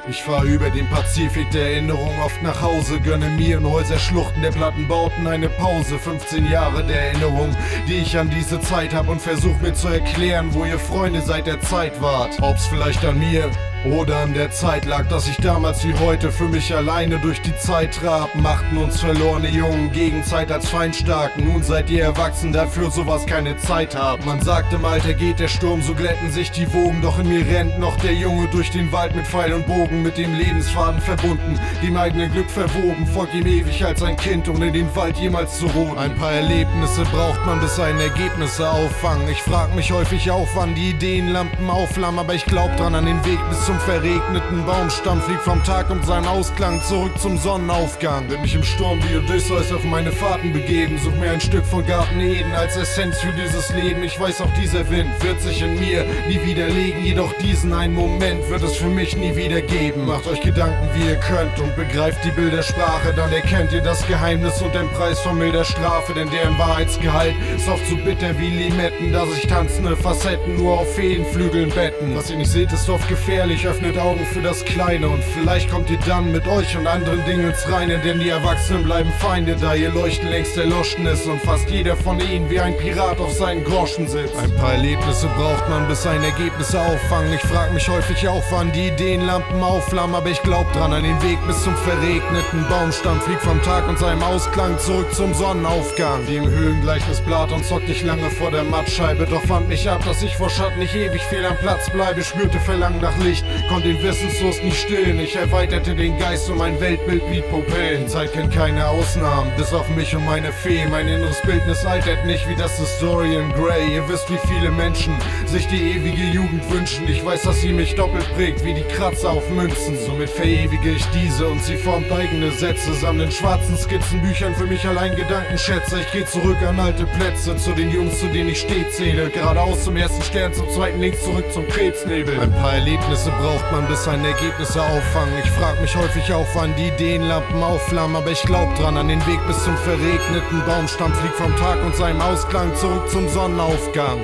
Ich fahr über den Pazifik der Erinnerung oft nach Hause, gönne mir in Häuserschluchten der Plattenbauten eine Pause. 15 Jahre der Erinnerung, die ich an diese Zeit hab, und versuch mir zu erklären, wo ihr Freunde seit der Zeit wart. Ob's vielleicht an mir oder an der Zeit lag, dass ich damals wie heute für mich alleine durch die Zeit trab. Machten uns verlorene Jungen gegen Zeit als Feindstarken. Nun seid ihr erwachsen, dafür sowas keine Zeit habt. Man sagt, im Alter geht der Sturm, so glätten sich die Wogen. Doch in mir rennt noch der Junge durch den Wald mit Pfeil und Bogen, mit dem Lebensfaden verbunden, dem eigenen Glück verwoben. Folgt ihm ewig als ein Kind, ohne den Wald jemals zu roden. Ein paar Erlebnisse braucht man, bis einen Ergebnisse auffangen. Ich frag mich häufig auch, wann die Ideenlampen aufflammen, aber ich glaub dran, an den Weg bis zum verregneten Baumstamm fliegt vom Tag und seinen Ausklang zurück zum Sonnenaufgang. Will mich im Sturm wie Odysseus auf meine Fahrten begeben, such mir ein Stück von Garten Eden als Essenz für dieses Leben. Ich weiß auch, dieser Wind wird sich in mir nie widerlegen, jedoch diesen einen Moment wird es für mich nie wieder geben. Macht euch Gedanken, wie ihr könnt, und begreift die Bildersprache, dann erkennt ihr das Geheimnis und den Preis von milder Strafe, denn deren Wahrheitsgehalt ist oft so bitter wie Limetten, da sich tanzende Facetten nur auf Feenflügeln betten. Was ihr nicht seht, ist oft gefährlich, öffnet Augen für das Kleine, und vielleicht kommt ihr dann mit euch und anderen Dingen ins Reine, denn die Erwachsenen bleiben Feinde, da ihr Leuchten längst erloschen ist und fast jeder von ihnen wie ein Pirat auf seinen Groschen sitzt. Ein paar Erlebnisse braucht man, bis ein Ergebnisse auffangen. Ich frag mich häufig auch, wann die Ideenlampen aufflammen, aber ich glaub dran, an den Weg bis zum verregneten Baumstamm fliegt vom Tag und seinem Ausklang zurück zum Sonnenaufgang. Wie im Höhlengleichnis Platons hockte ich lange vor der Mattscheibe, doch fand mich ab, dass ich vor Schatten nicht ewig fehl am Platz bleibe. Spürte Verlangen nach Licht, konnte den Wissensdurst nicht stillen. Ich erweiterte den Geist und mein Weltbild blieb Pupillen. Die Zeit kennt keine Ausnahmen, bis auf mich und meine Fee. Mein inneres Bildnis altert nicht wie das des Dorian Gray. Ihr wisst, wie viele Menschen sich die ewige Jugend wünschen. Ich weiß, dass sie mich doppelt prägt wie die Kratzer auf Münzen. Somit verewige ich diese und sie formt eigene Sätze. Sammeln schwarzen Skizzenbüchern für mich allein Gedankenschätze. Ich geh zurück an alte Plätze, zu den Jungs, zu denen ich stets zähle. Geradeaus zum ersten Stern, zum zweiten links zurück zum Krebsnebel. Ein paar Erlebnisse braucht man, bis ein Ergebnisse auffangen. Ich frag mich häufig auch, wann die Ideenlampen aufflammen, aber ich glaub dran, an den Weg bis zum verregneten Baumstamm fliegt vom Tag und seinem Ausklang zurück zum Sonnenaufgang.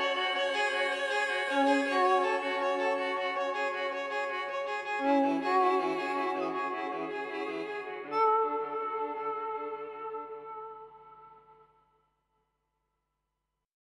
Oh,